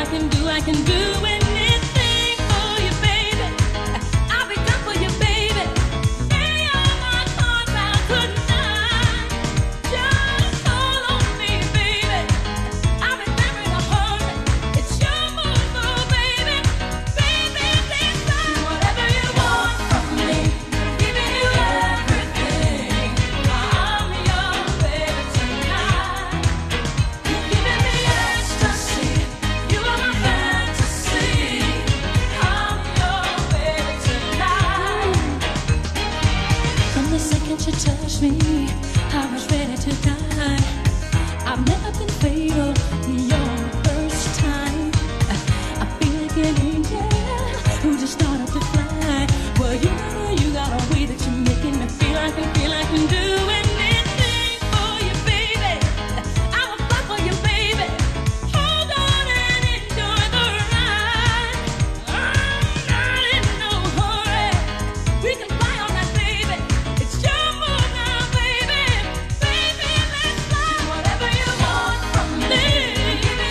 Whatever you want from me.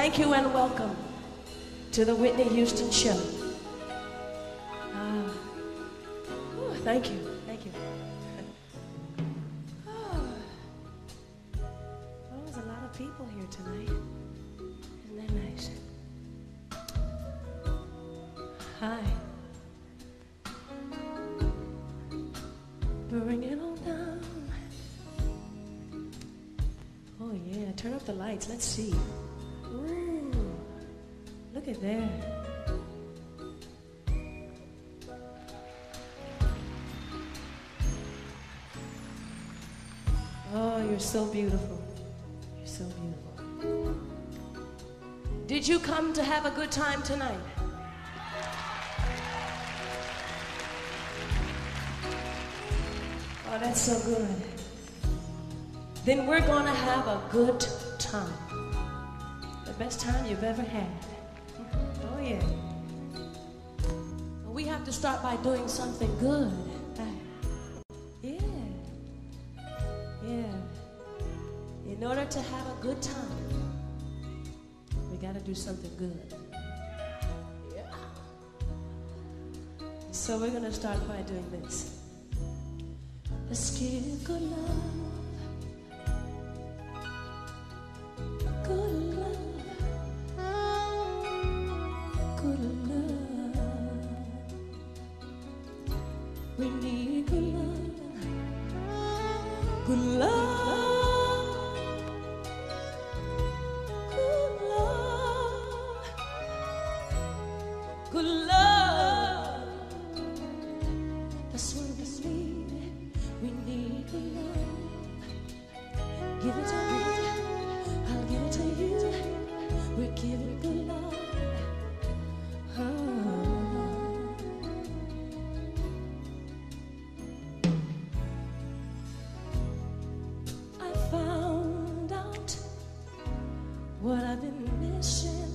Thank you and welcome to the Whitney Houston Show. Thank you. Thank you. Well, there's a lot of people here tonight. Isn't that nice? Hi. Bring it on down. Oh yeah, turn up the lights. Let's see. Ooh, look at that. Oh, you're so beautiful. You're so beautiful. Did you come to have a good time tonight? Oh, that's so good. Then we're going to have a good time. The best time you've ever had. Oh, yeah. We have to start by doing something good. Yeah. Yeah. In order to have a good time, we got to do something good. Yeah. So we're going to start by doing this. Let's give good love. Good love. Good love. We need good love. Good love. Good love. Good love. That's what we need. We need good love. Give it to me. I'll give it to you. We're giving good love. I found out what I've been missing.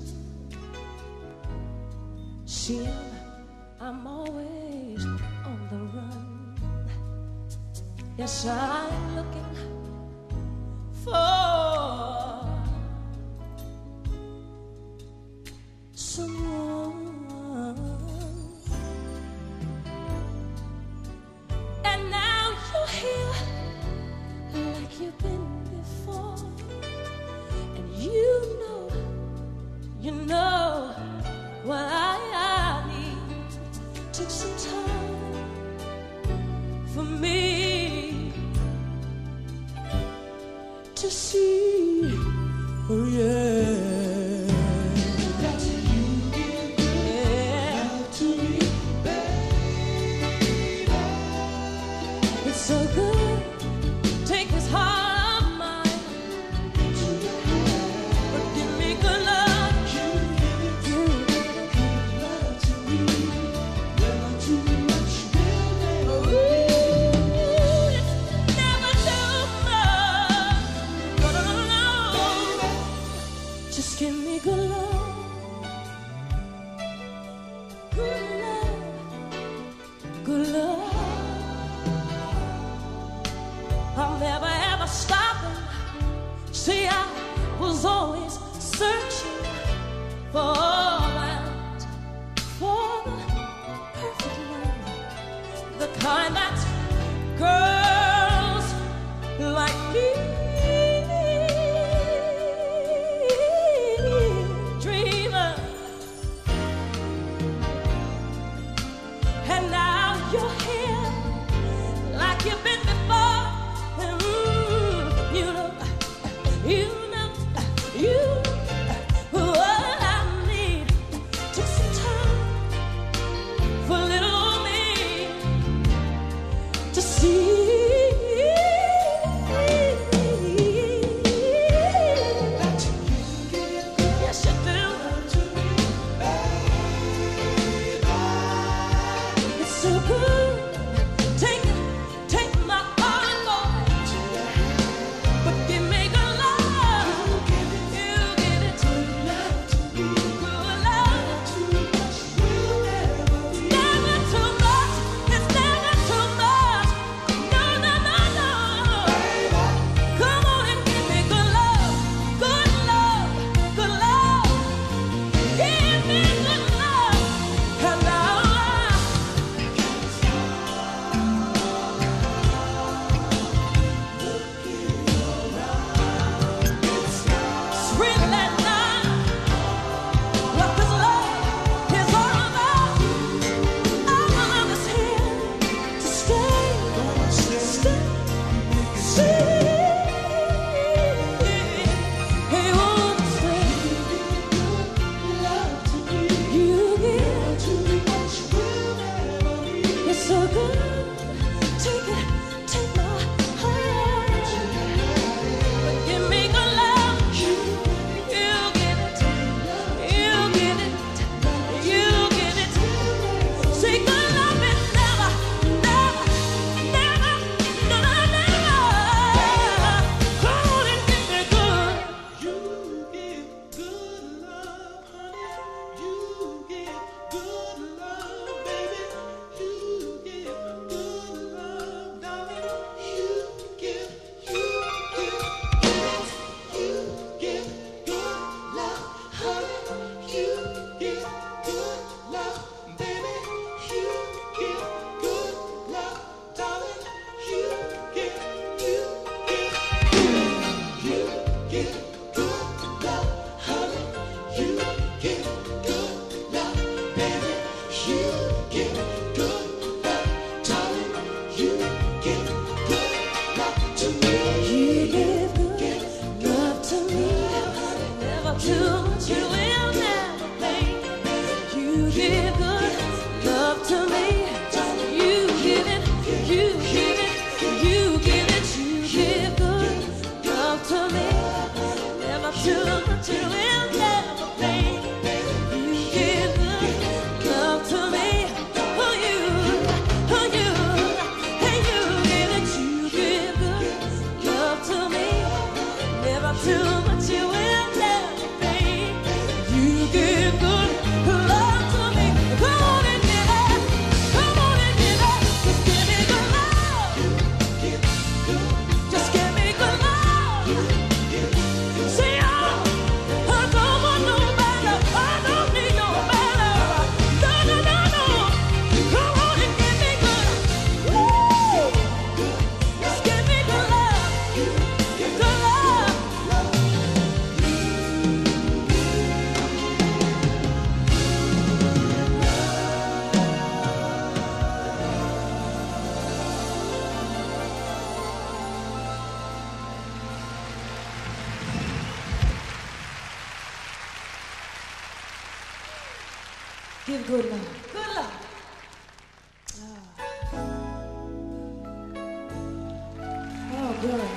See, I'm always on the run. Yes, I'm looking for someone. And now you're here like you've been before. And you know what I need. Took some time for me to see, oh yeah, that you give love to me, baby. It's so good, take this heart of mine to your hand, but give me good love. You give good love to me, never too much, baby. Never too much. No. Just give me good love. Good love. Good love. I'm never ever stopping. See, I was always searching for that, for the perfect love, the kind that girls like me dream of. And now you're here like you've been before. You know, you You give good love to me. You give it, you give it, you give it. You give good love to me. Never too much, it will never pay. You give good love to me. Oh, you, and you give it. You give good love to me. Never too much, it will never pay. You give good love to me. Come on and give it. Come on and give it. Just give me good love. Just give me good love. Say, oh, I don't want no better. I don't need no better. No, no, no, no. Come on and give me good. Woo! Just give me good love. Good love. Give good love. Good love. Oh, good.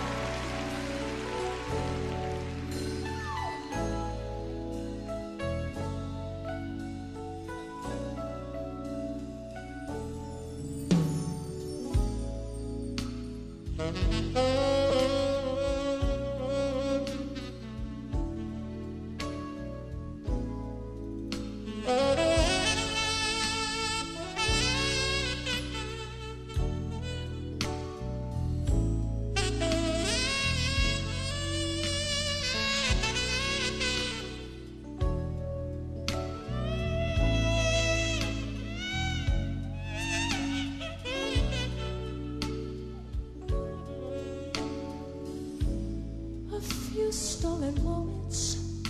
A few stolen moments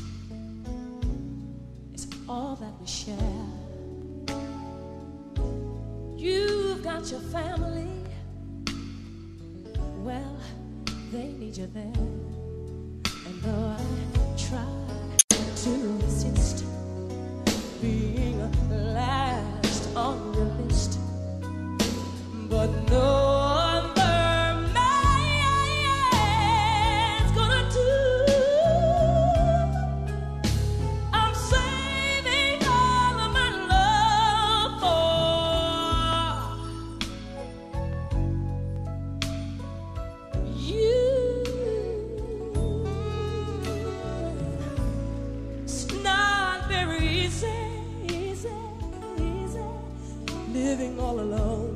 is all that we share. You've got your family, well, they need you there. And though I try to resist being last on your list, but no other man's gonna do. I'm saving all of my love for you. It's not very easy living all alone.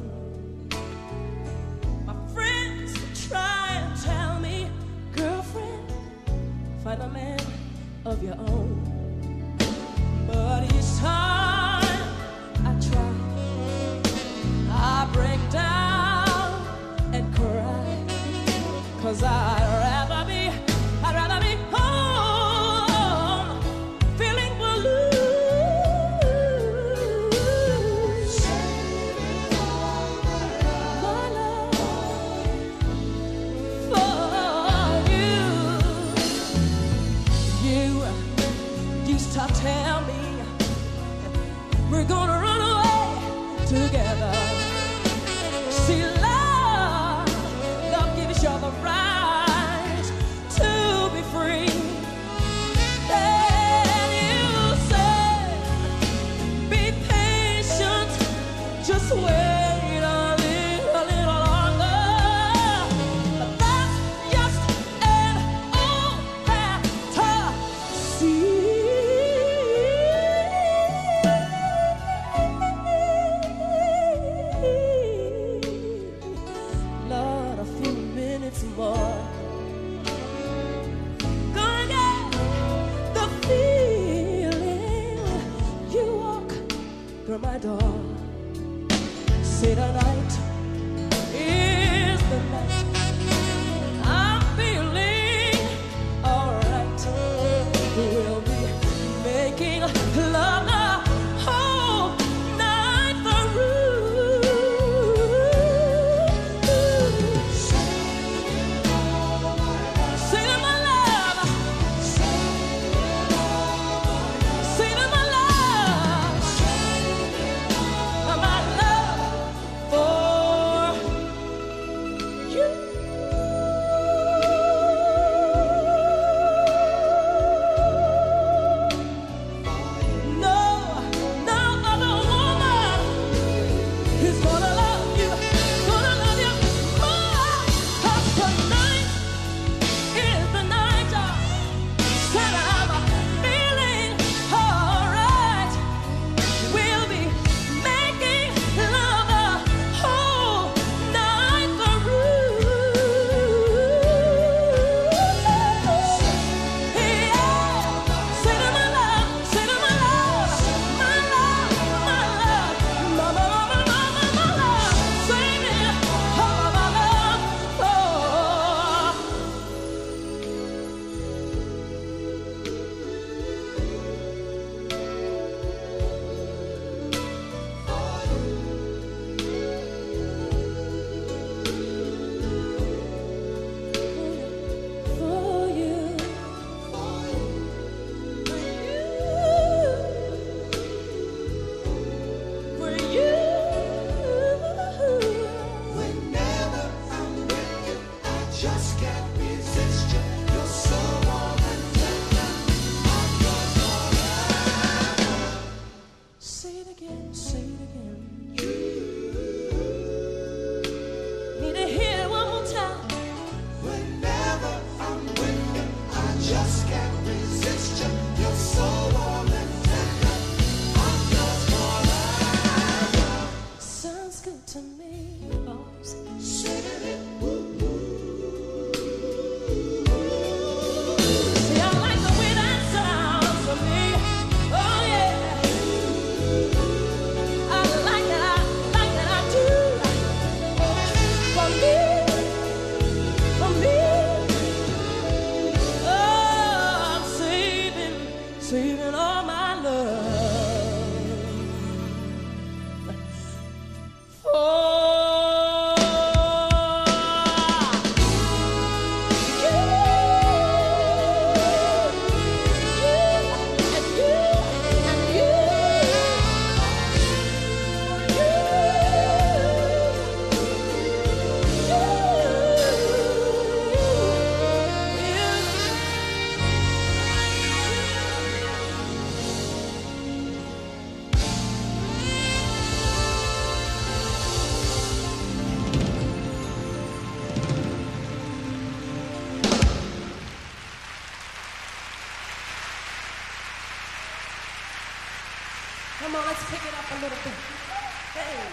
My friends try and tell me, girlfriend, find a man of your own. But each time I try, I break down and cry, 'cause I'd rather be home, feeling blue. My love for you. You used to tell me we're gonna run away together. See, love gives you the right to be free. Then you said, be patient, just wait a little longer. But that's just an old fantasy. Lord, a few minutes more, gonna get the feeling. You walk through my door, say tonight is the night. I'm feeling alright. We'll be making love the whole night through. Saving my love, saving my love, Come on, let's pick it up a little bit. Hey.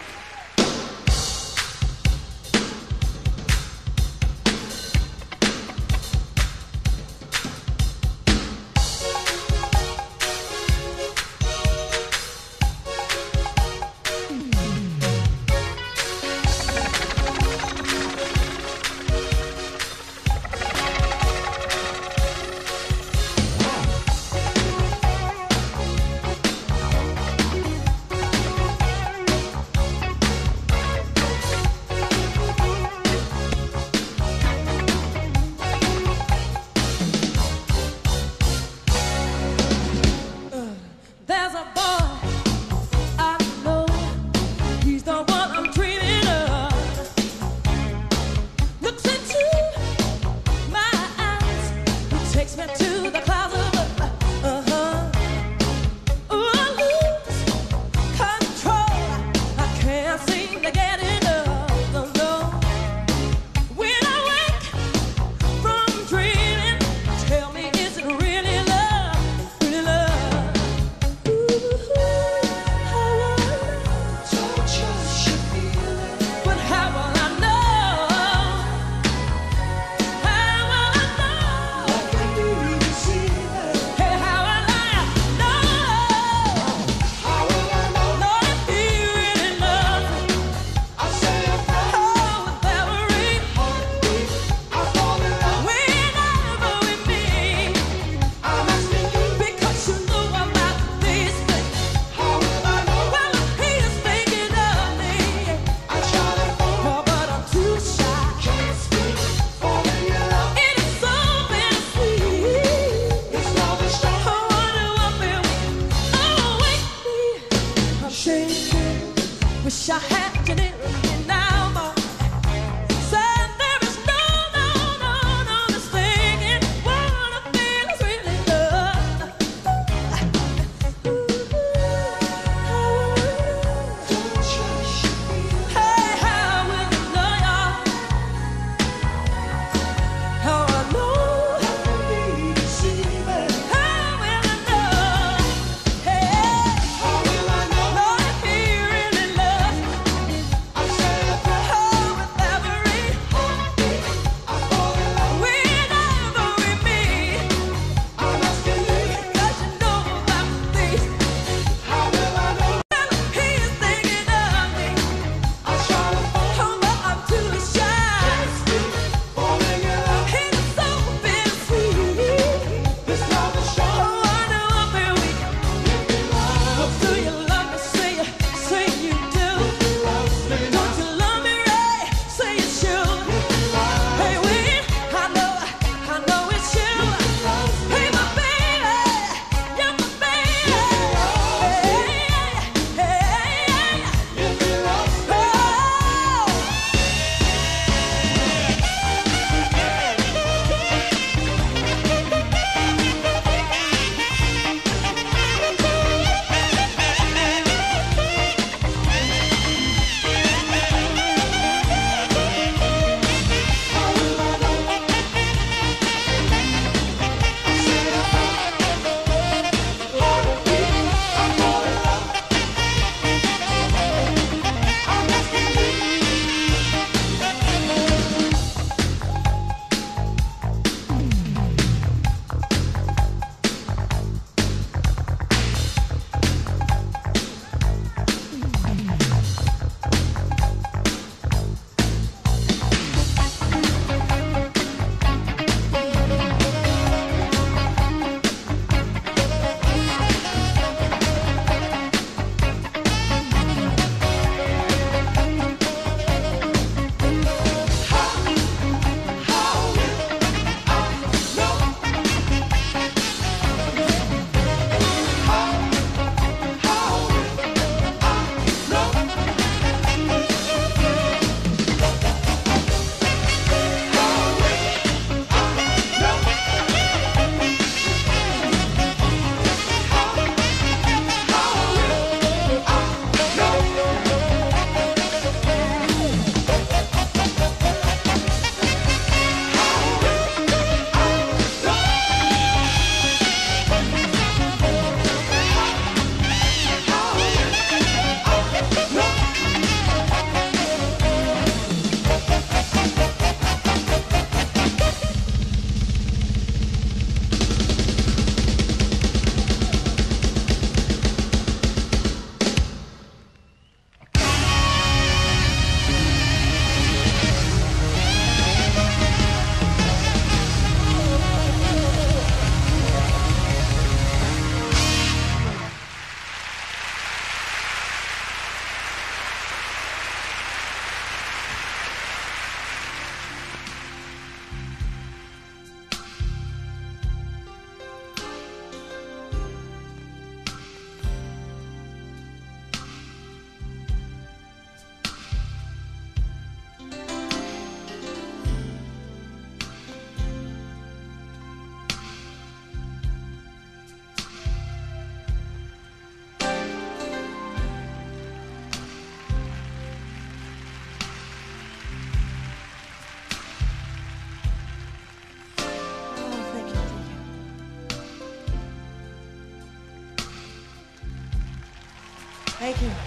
Thank you.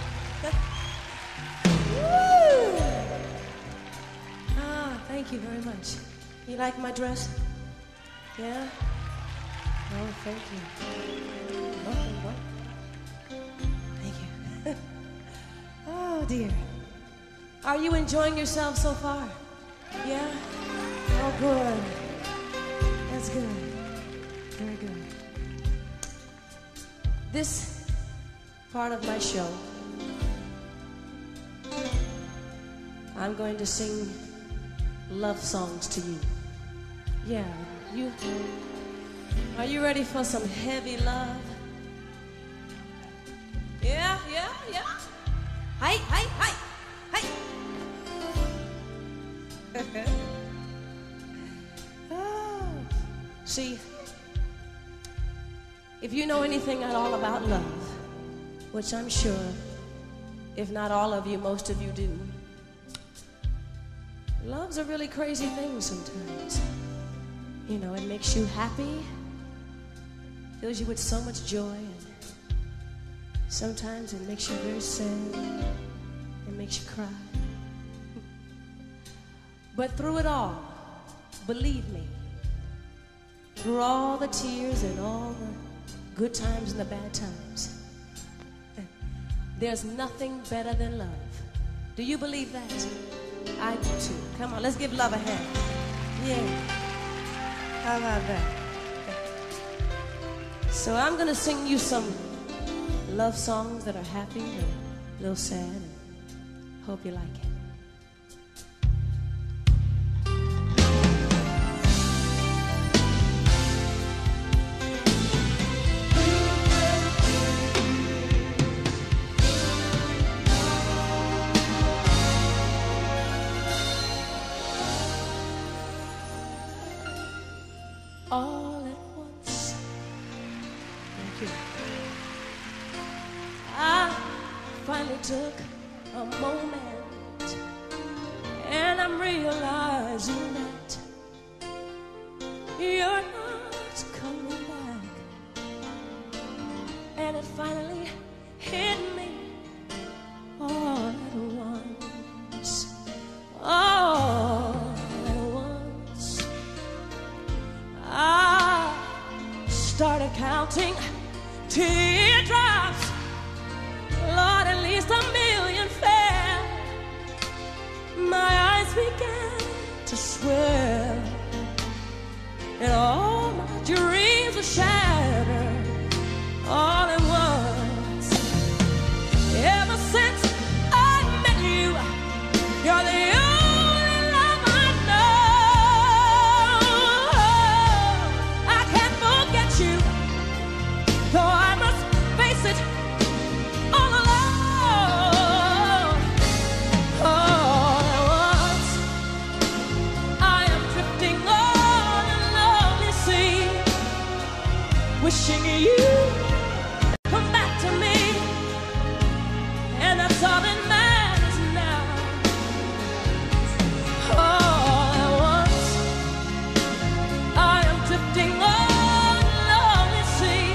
Woo! Thank you very much. You like my dress? Yeah? Oh, thank you. Welcome. Thank you. Oh, dear. Are you enjoying yourself so far? Yeah? Oh, good. That's good. Very good. This part of my show, I'm going to sing love songs to you. Yeah, are you ready for some heavy love? Yeah. Hi. Oh. See, if you know anything at all about love, which I'm sure, if not all of you, most of you do, love's a really crazy thing sometimes. You know, it makes you happy, fills you with so much joy, and sometimes it makes you very sad, it makes you cry. But through it all, believe me, through all the tears and all the good times and the bad times, there's nothing better than love. Do you believe that? I do too. Come on, let's give love a hand. Yeah. How about that? So I'm gonna sing you some love songs that are happy and a little sad, and hope you like it. All at once, thank you, I finally took a moment, and I'm realizing that you're not coming back. And it finally hit me all at once, all at once. I started counting teardrops. Lord, at least 1,000,000 fell. My eyes began to swell, and all my dreams were shattered all at once. Ever since I met you, you're the only love I know. I can't forget you, though I must face it all alone. All at once, I am drifting on a lonely sea, wishing you come back to me, and that's all that matters now. All at once, I am drifting on a lonely sea,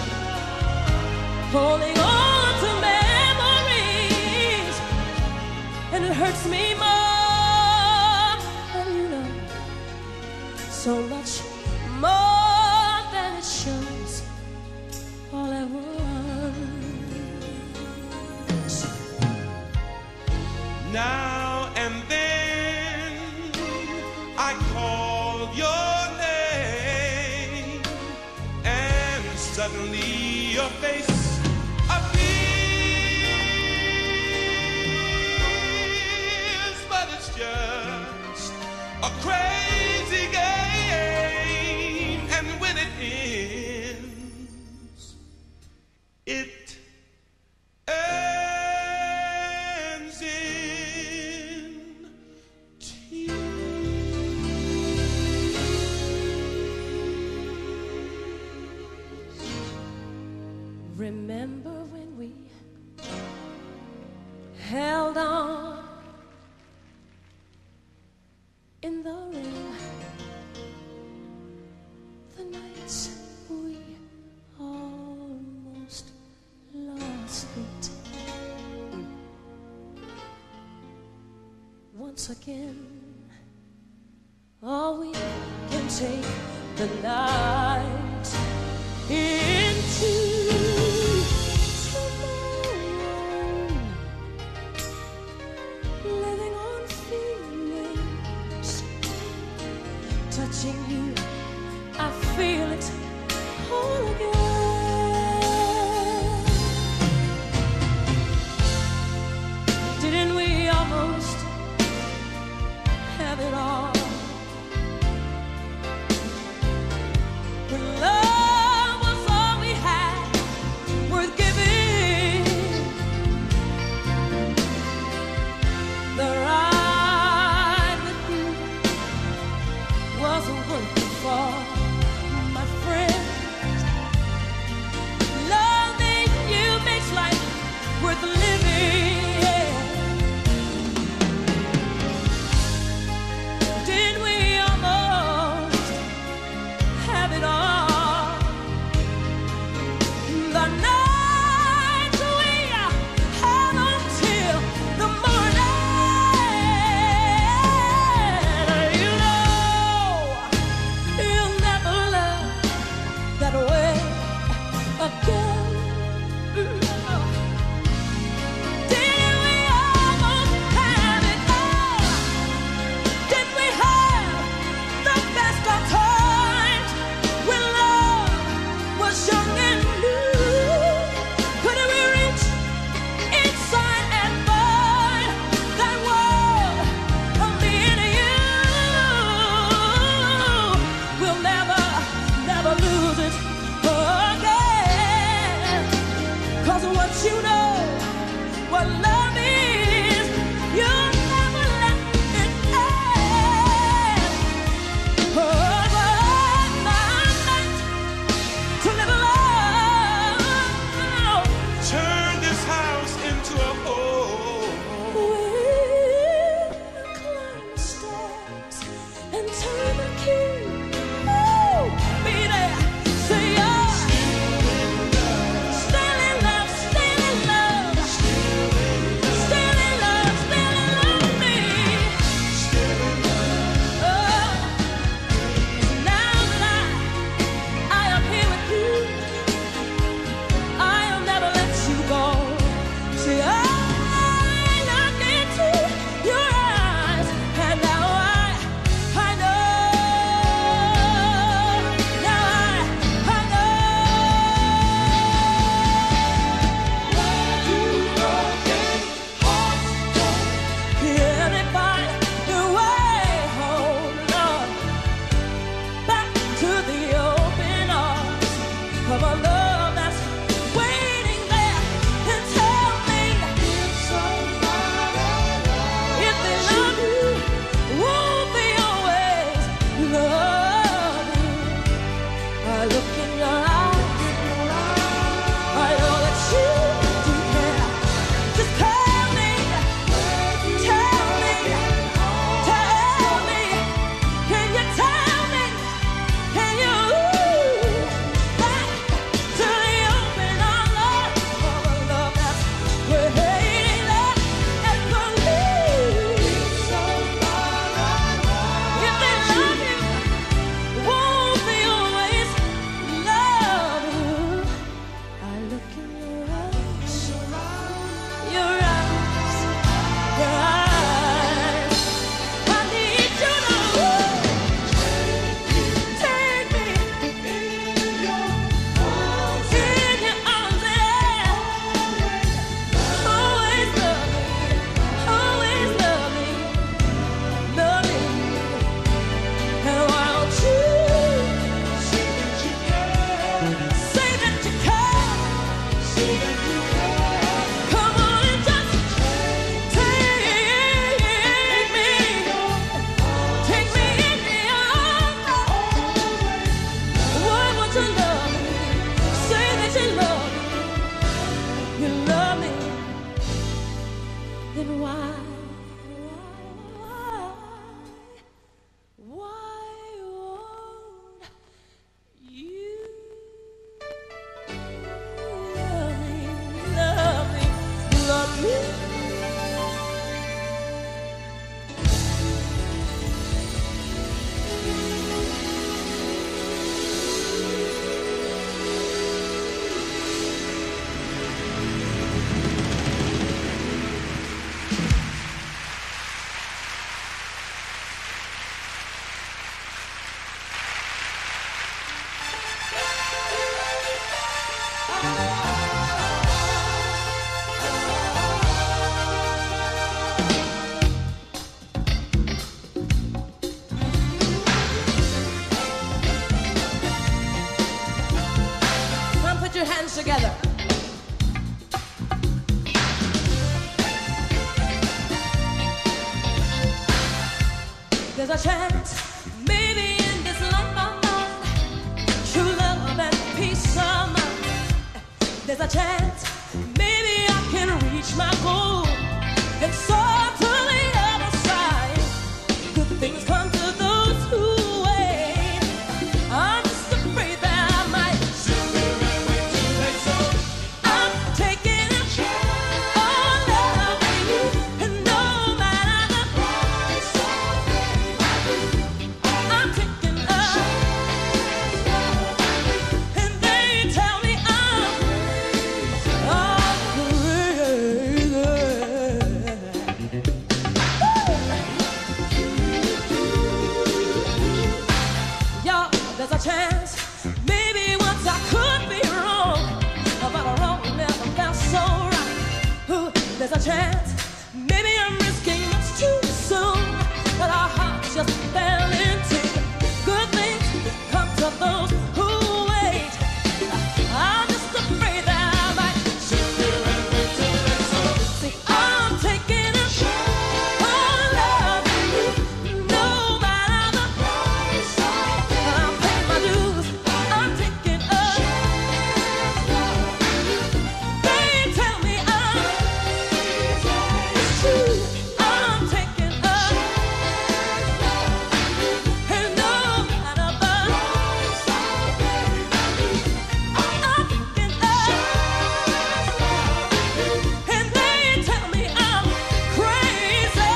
holding on to memories, and it hurts me more, and you know, so much more than it shows. All at once. Now and then I call your name, and suddenly your face appears, but it's just a crazy game, and when it ends, it ends in tears. Remember when we held on in the rain, the nights we almost lost it. again. Oh, we can take the night into tomorrow, living on feelings, touching you, I feel it all again. Didn't we almost have it all? When love was all we had, worth giving. The ride with you wasn't worth it for, my friend. Loving you makes life worth living. chance, maybe in this life of mine, true love and peace of mind. There's a chance, maybe I can reach my goal and soar to the other side. Good things come to those who wait. I'm just afraid that I might sit there and wait till they soar. I'm taking a chance on loving you, and no matter the price I pay, I'm taking a chance, and they tell me I'm crazy. Y'all, there's a chance, maybe once I could be wrong, but a wrong never felt so right. Ooh, there's a chance, maybe I'm risking much too soon, but our hearts just fell into good things come to those who wait. I'm just afraid that I might sit there and wait till they soar. See, I'm taking a chance on loving you, no matter the price I pay. I'll pay my dues. I'm taking a chance. They tell me it's true. I'm taking a chance, and no matter the price I pay, I'm taking a chance, and they tell me I'm crazy.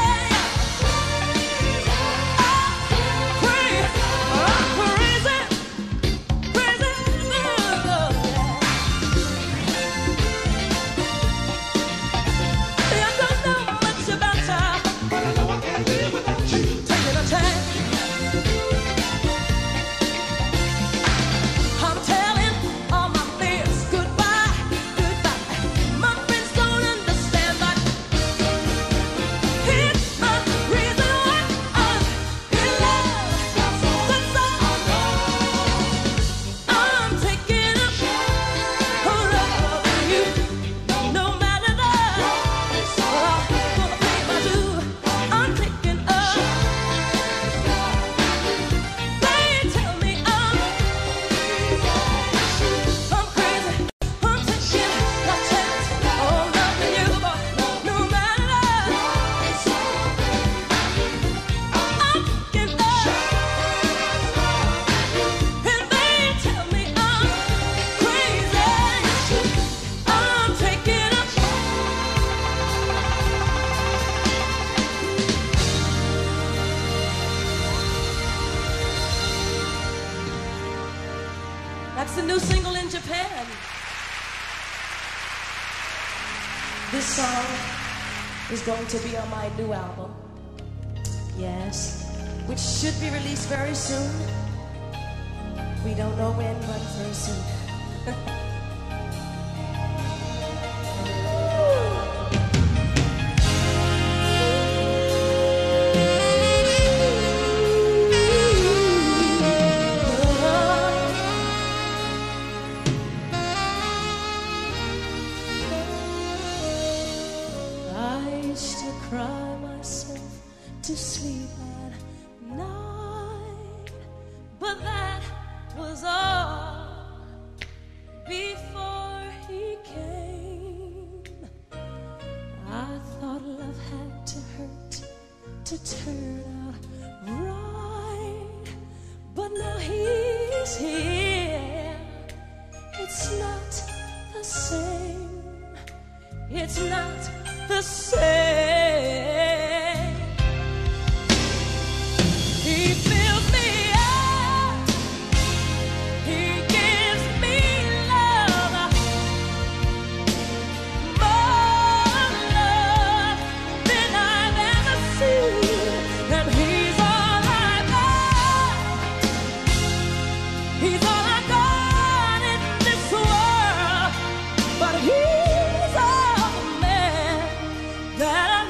I'm telling all my fears goodbye, goodbye. My friends don't understand, but it's my reason why I'm in love. That's all. I'm taking a chance on loving you, no matter the price. I'm gonna pay my dues. I'm taking a chance. They tell me I'm crazy. I'm taking a chance on loving you, boy, no matter the price. I'm taking a chance, and they tell me I'm crazy. I'm taking a That's the new single in Japan. This song is going to be on my new album. Yes, which should be released very soon. We don't know when, but very soon. I used to cry myself to sleep at night, but that was all before he came. I thought love had to hurt to turn out right, but now he's here. It's not the same. It's not the same. He fills me up. He gives me love, more love than I've ever seen. And he's all I've got. He's all I got in this world. But he's all the man that I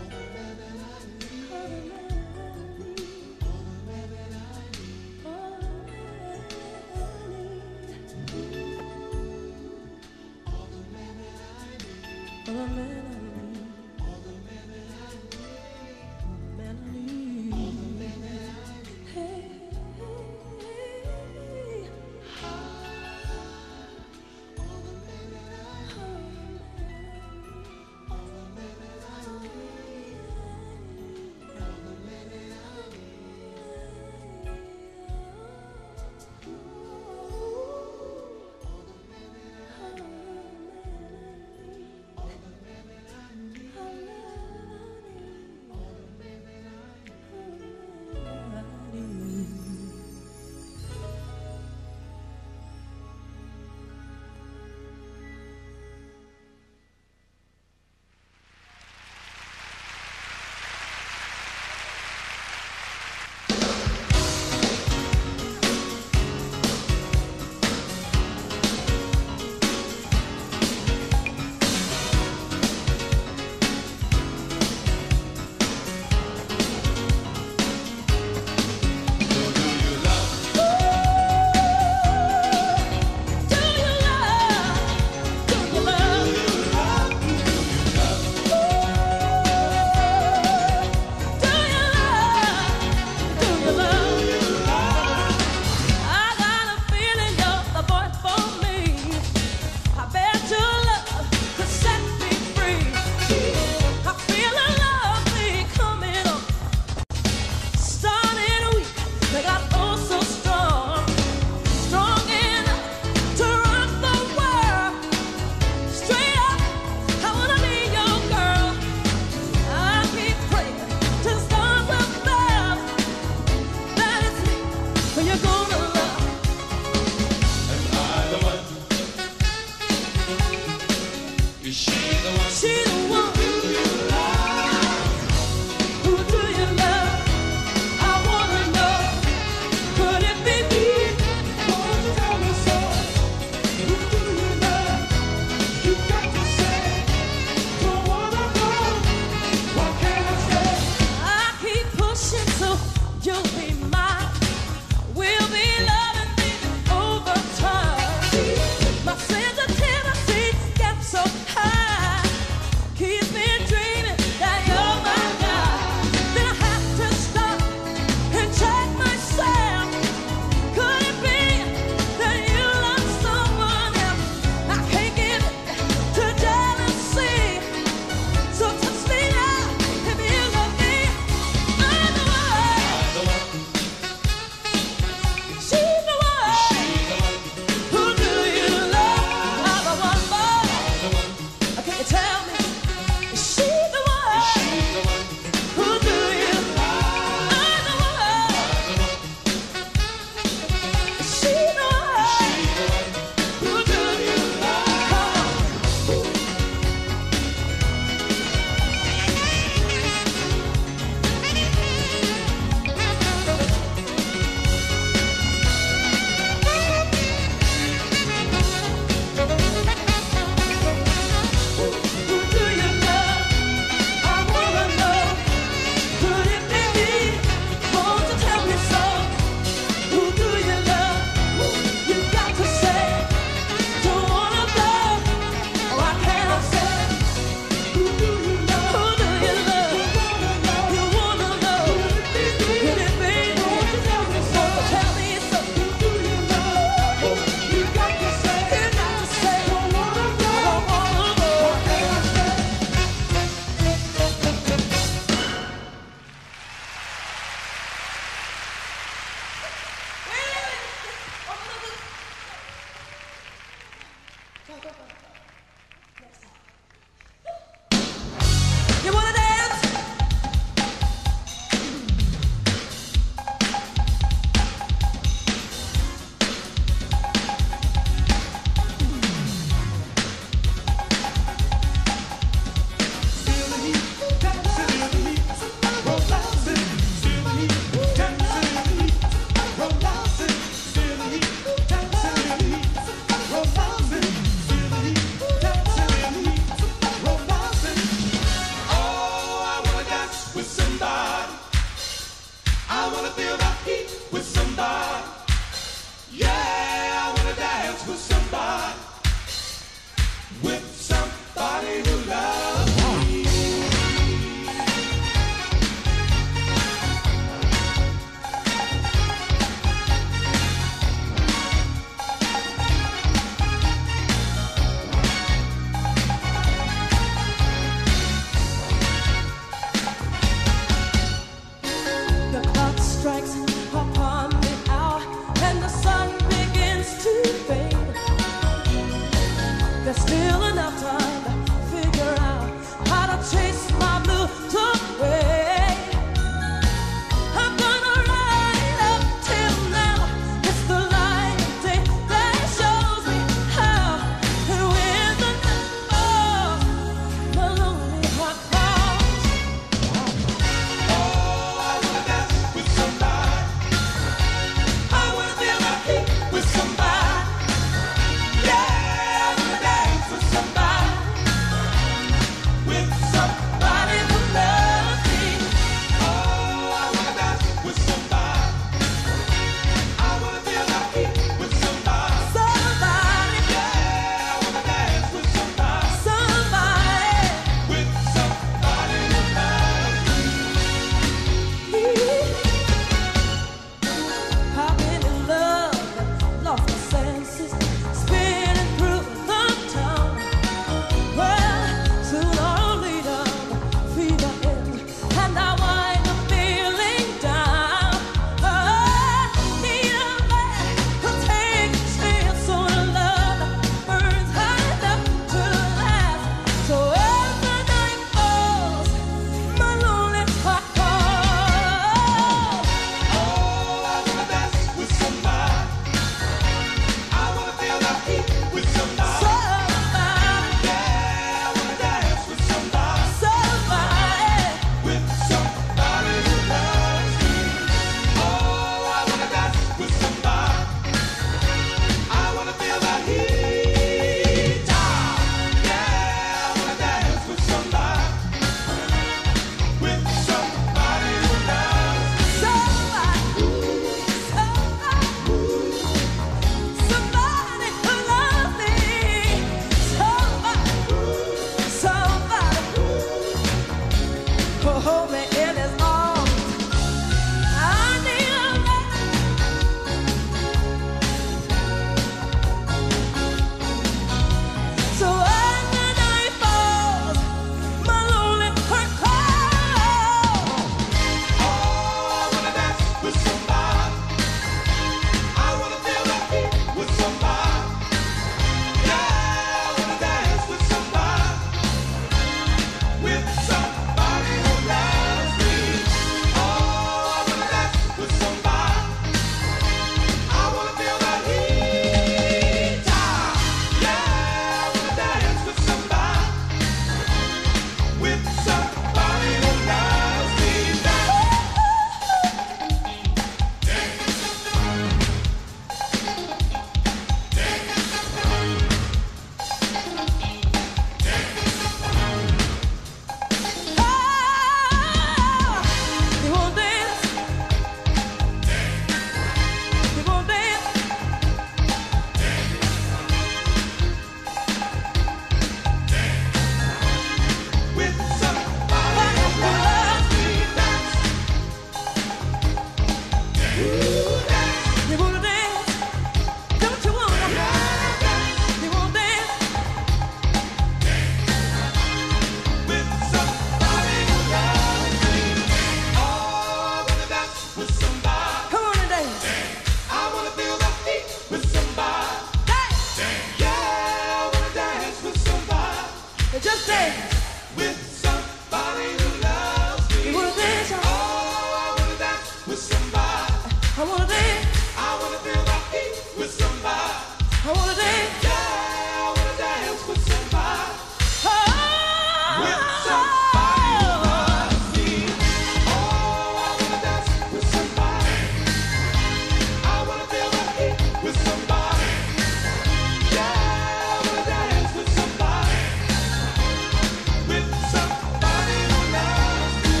with somebody who loves me. You wanna dance? Oh, I wanna dance with somebody. I wanna dance. I wanna feel my feet with somebody. I wanna dance. Yeah, I wanna dance with somebody. Oh, With somebody who loves me. Oh, I wanna dance with somebody. I wanna feel my feet with somebody. Yeah, I wanna dance with somebody. With somebody who loves me.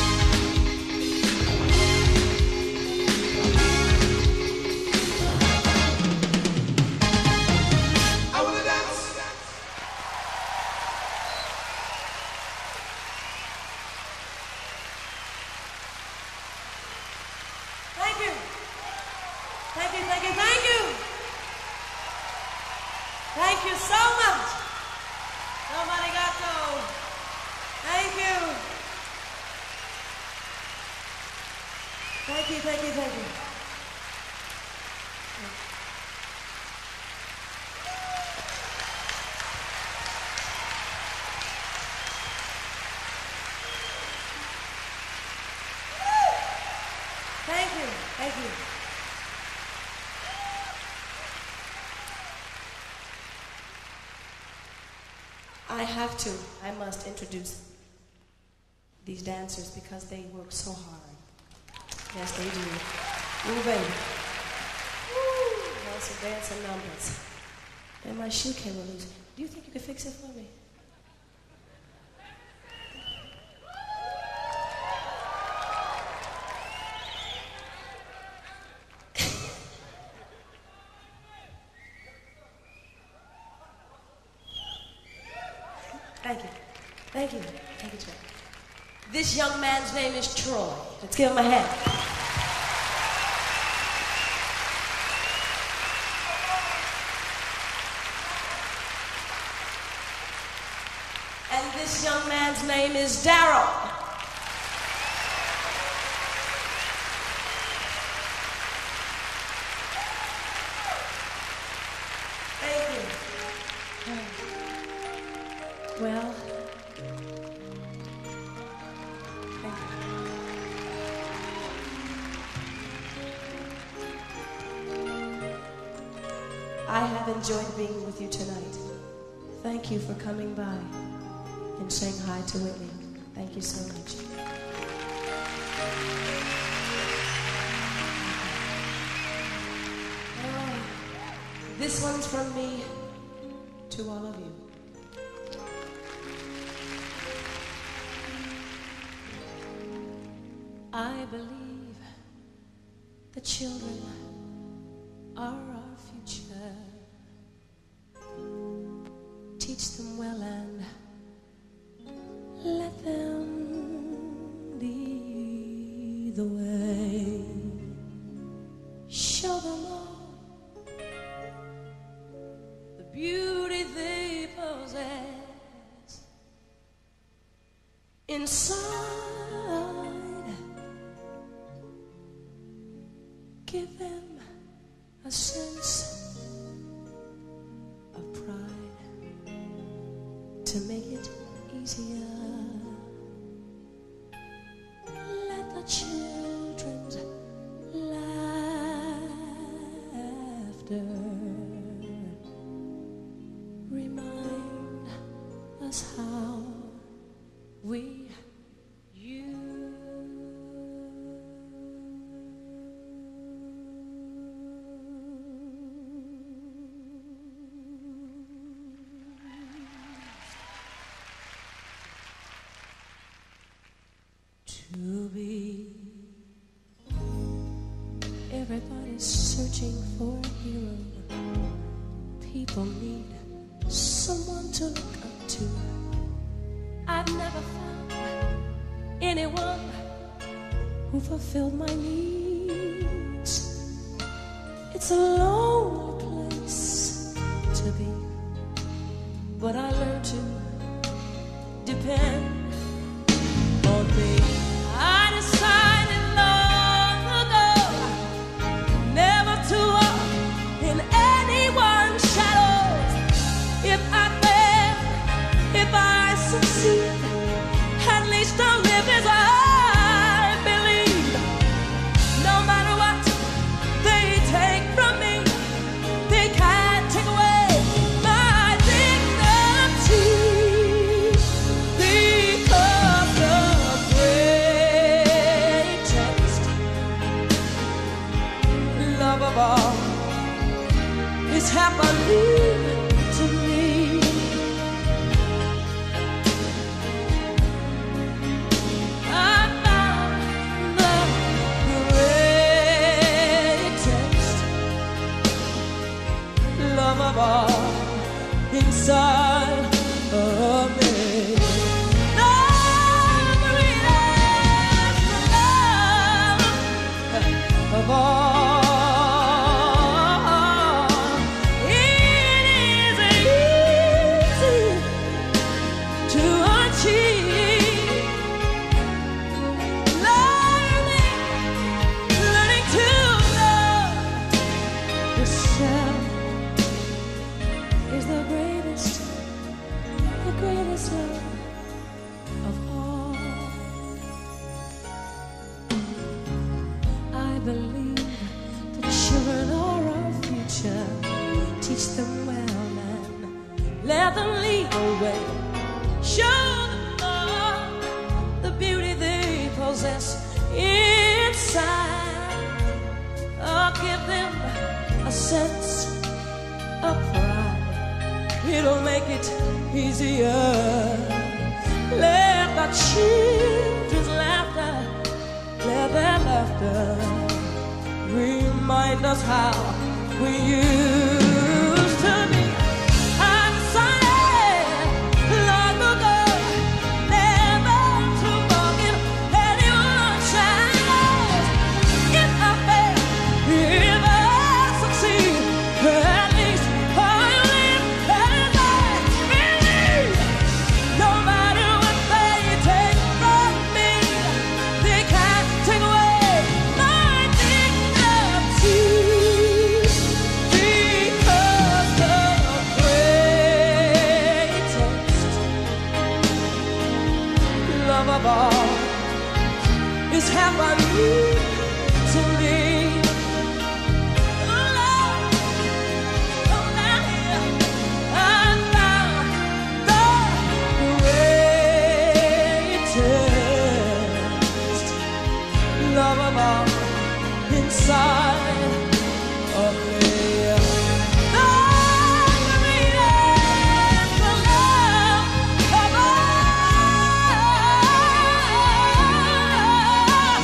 I wanna dance. thank you. Thank you, thank you, thank you. Thank you so much. Nobody got told. Thank you. Thank you, thank you, thank you. Thank you, thank you. I must introduce these dancers because they work so hard. Yes, they do. Ooh, baby. Woo, lots of dancing numbers. And my shoe came loose. Do you think you could fix it for me? Thank you. Thank you. Thank you, Troy. This young man's name is Troy. Let's give him a hand. And this young man's name is Darryl. Thank you. Well, thank you. I have enjoyed being with you tonight. Thank you for coming by and saying hi to Whitney. Thank you so much. Oh, this one's from me to all of you. I believe the children are our future. Teach them well and let them lead the way. Show them all the beauty they possess inside. Give them a sense of pride to make it easier. Let the children's laughter remind us how we to be. Everybody's searching for a hero. People need someone to look up to. I've never found anyone who fulfilled my needs. It's a lonely place to be, but I learned to depend on me. I decided long ago never to walk in anyone's shadows. If I fail, if I succeed, way. Show them the beauty they possess inside. I'll give them a sense of pride. It'll make it easier. Let the children's laughter, let their laughter remind us how we used to be. I decided long ago never to forgive anyone's shadows. If I fail, if I succeed, at least I live and I believe. No matter what they take from me, they can't take away my dignity. Because the greatest love of all is happening to me. Love of all inside of me. The greatest love of all.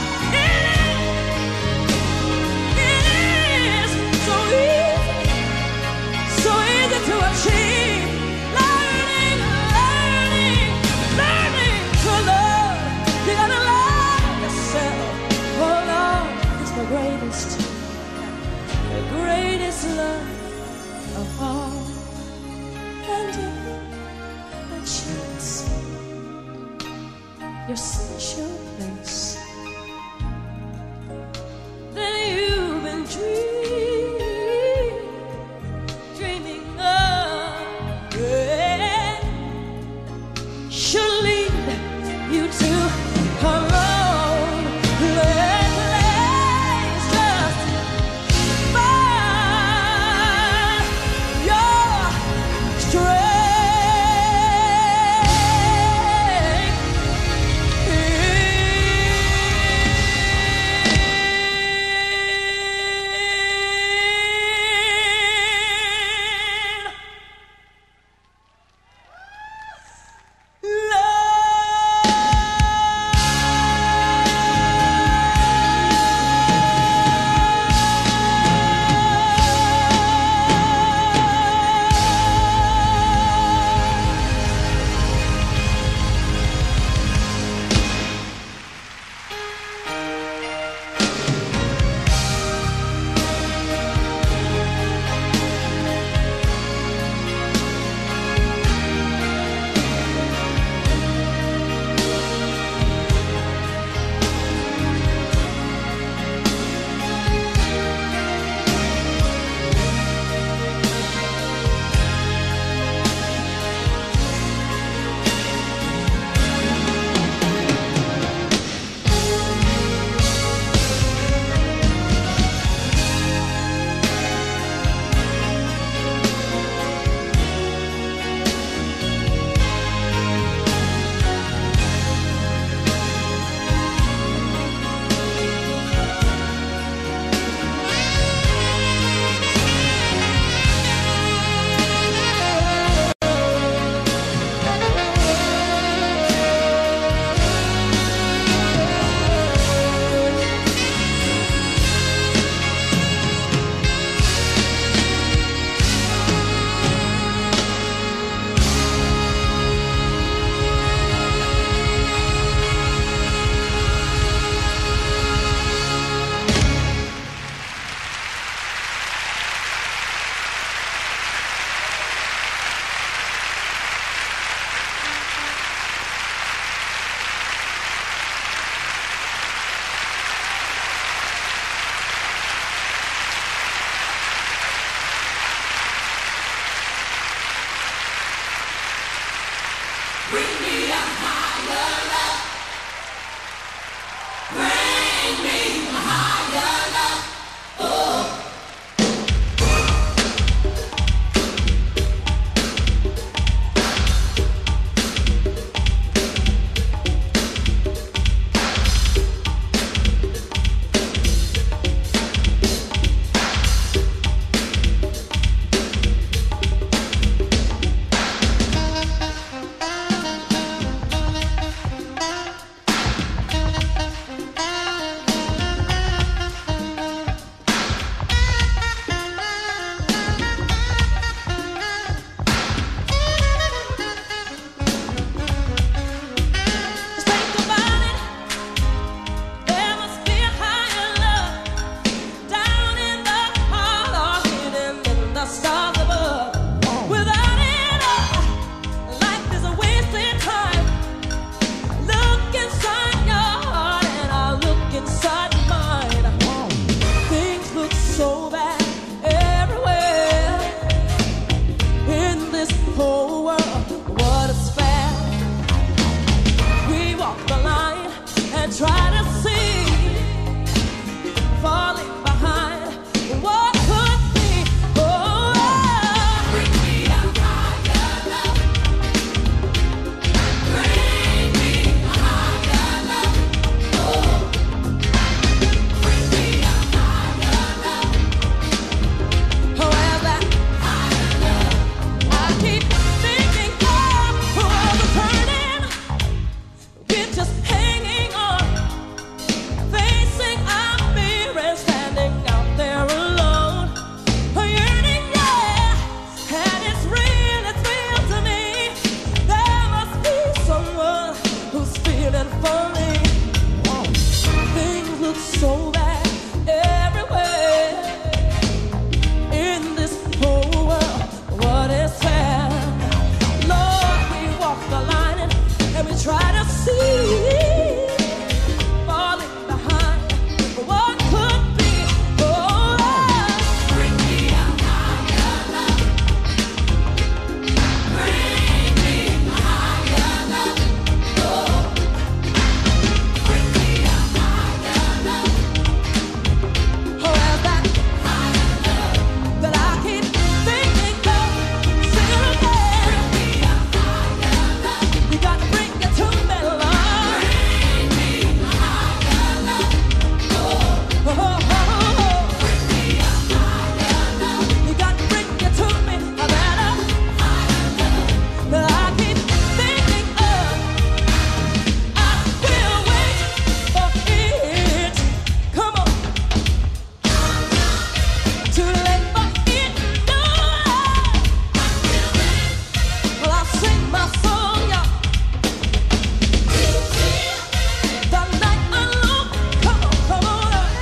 It is so easy to achieve. Learning to love. You gotta love yourself. Oh Lord, it's the greatest love of all. And if by chance your special place that you've been dreaming of, yeah, should lead you to a lonely place, just find your strength and funny. Things look so bad everywhere in this whole world. What is fair? Lord, we walk the line and we try to see, falling behind what could be. Oh, bring me a higher love. Bring me a higher love. Oh, bring me a higher love. Oh, is that higher love that I keep thinking of? Still again. Bring me a higher love. You got to bring it to me, Lord. Bring me a higher love. Oh, oh, oh, oh. Bring me a higher love. You got to bring it to me, a better higher love that I keep thinking of. I will wait for it. Come on. Too late for it. No. Well, I'll sing my song, y'all. The night alone. Come on, come on.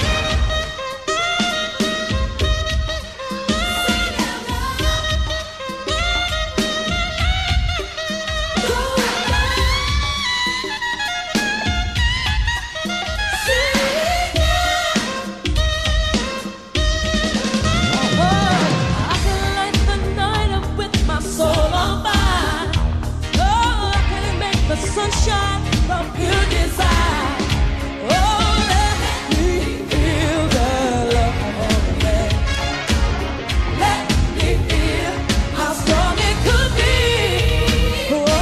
I can light the night up with my soul on fire. Oh, I can make the sunshine from pure desire. Oh, let me feel the love of me. Let me feel how strong it could be. Oh, oh,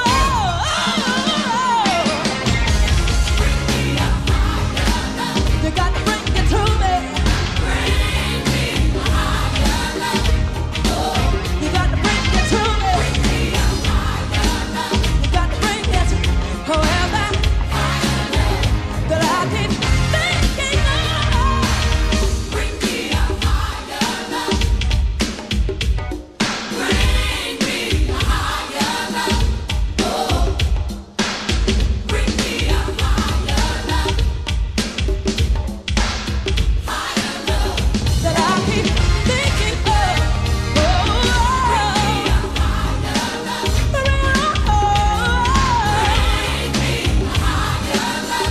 oh. Bring me a higher love. You got to bring it to me. Bring me a higher love. Oh, you got to bring it to me. Bring me a higher love. You got to bring it. Oh, that higher love that I keep thinking of. Bring me a higher love. Bring me a higher love. Oh, bring me a higher love. Higher love that I keep thinking of. Oh, bring me a higher love. Bring me a higher love.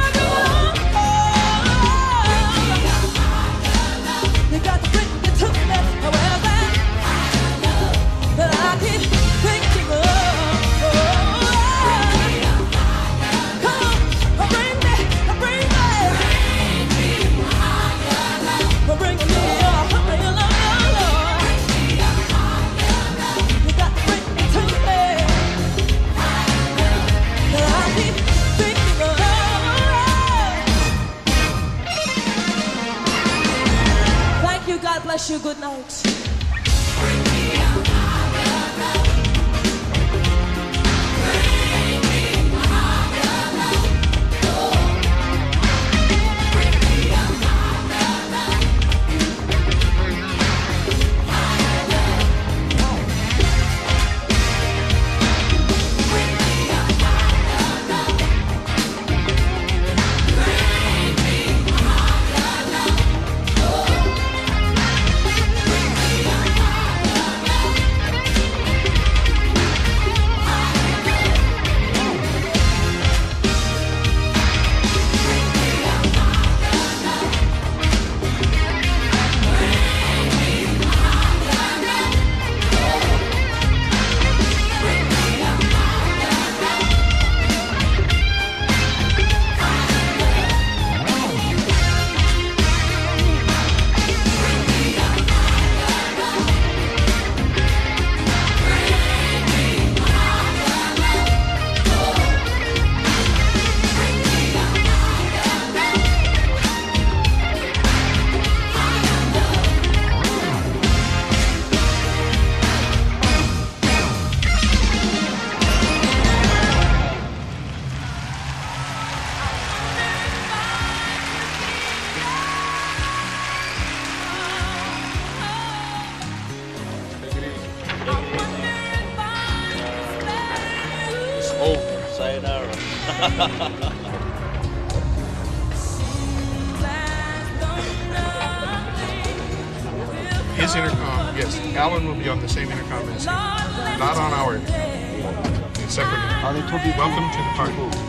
You got to bring it to me. Oh, well, that higher love that I keep thinking of. Oh, come on, bring me, bring me. Bring me a higher love, Lord. You got to bring it to me. That I keep thinking of. Thank you. God bless you. Good night. Bring me His intercom, yes, Alan will be on the same intercom as him. Not on our. It's separate. They told you Welcome to the party.